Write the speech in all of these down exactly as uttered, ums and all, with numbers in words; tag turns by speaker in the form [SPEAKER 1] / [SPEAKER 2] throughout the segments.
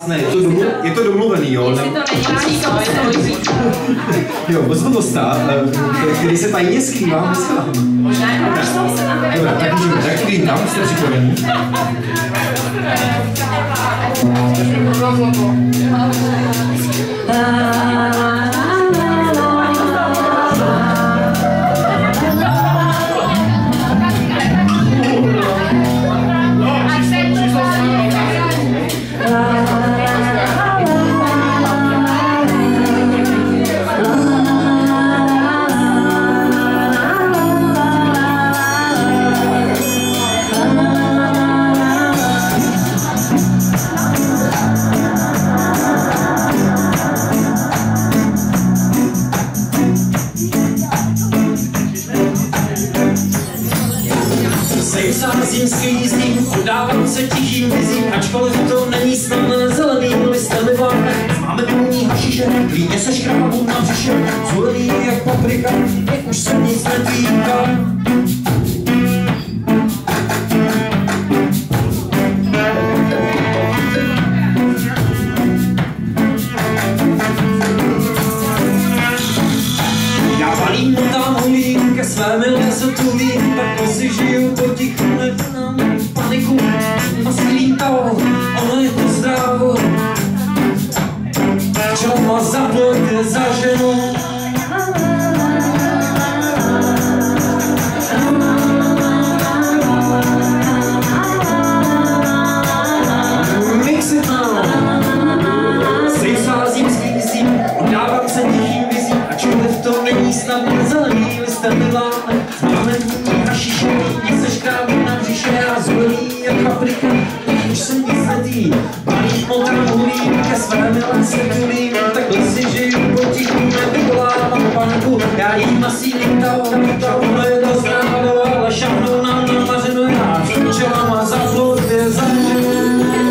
[SPEAKER 1] Ne, je to, domlu, je to domluvený, jo?
[SPEAKER 2] Jestli to není
[SPEAKER 1] jo, pozvodosta, který se tajně skrývá mezi vámi.
[SPEAKER 2] Možná je to
[SPEAKER 1] dobrá, tak můžeme, tak to vítám, jste připraveni.
[SPEAKER 3] Zimský jízdím, udávám se tížím vizím, ačkoliv to není snadné, zelený listem vyvláme. Máme důlní hašiše, klíně se škrábů na břiše, zvolený jak paprika, jak už se nic netýká. Já valím, motám hulím, ke své milé se tulím, pak si žiju potichu, nekonám paniku, a slítalo, ono je to zdrávo. Čo ma zaplojte za ženu. Mix it now. Sejsá zimský zim, udávám se tichým vizím, ačkoliv to není snadné, zelený listem vyvláme. Máme důlní hašiše, nic se škrábí na břiše a zvolený jak paprika, už se nic netý. Malý motám hulím, ke své milé se tulím, takhle si žiju potichu, nevyvolávám paniku. Já jím asi lítalo, ono je to zdrávo, ale šahnou na mě mařenu já, čelama za plotě za ženu.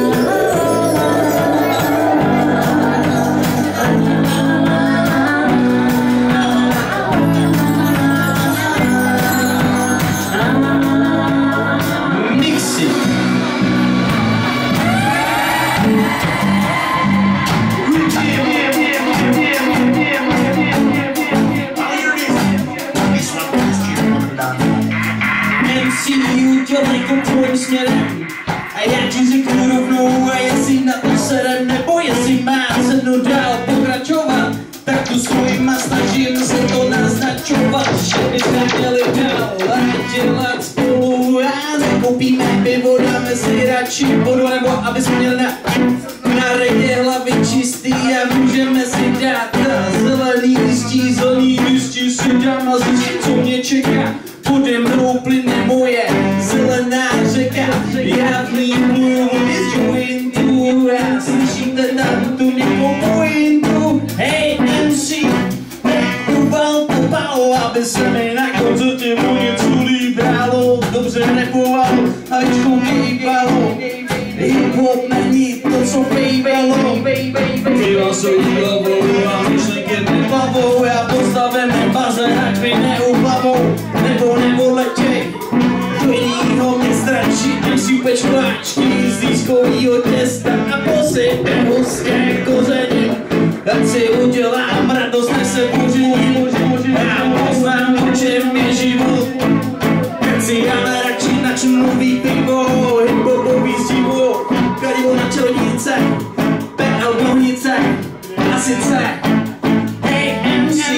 [SPEAKER 3] Udělej kontrolní směrem a já ti řeknu rovnou, a jestli na to serem, nebo jestli mám sednout dál pokračovat, tak tu svojima snažím se to naznačovat, že bychom měli dál a dělat spolu a nekoupíme pivo, dáme si radši vodu, nebo aby jsme měli na, na redě hlavy čistý a můžeme si dát na zelený listí, zelený listí si dám a zjistím, co mě čeká. Pode mnou plyne moje zelená řeka, já v ní pluju z jointu, já slyším ten tam tu někou pointu. Hej em cé, ubal popal, aby se mi na koncertě o něco líbalo, dobře repoval, ať hýbalo. Hip-hop není to, co bývalo, piva jsou hlavou a myšlenky nebavou, já postavím baze, ať mi neuplavou, nebo nebo letěj do jinýho města, či si upeč pláčky z lískovýho těsta a posype huské koření, ať si udělám radost, než se pořím, já poznám, o čem je život, ať si ale radši načnu nový pivo, hip-hopový zdivo, kladivo na čelnice, P L Bohnice a sice hej em cé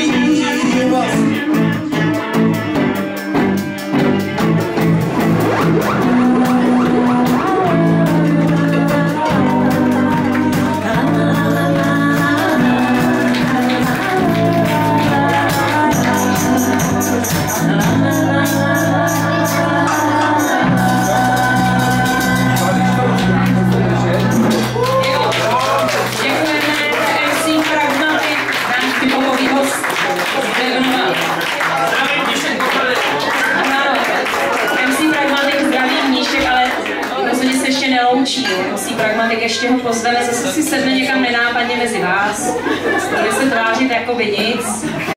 [SPEAKER 3] em cé Pragmatik ještě ho pozveme, zase si sedne někam nenápadně mezi vás, bude se tvářit jako by nic.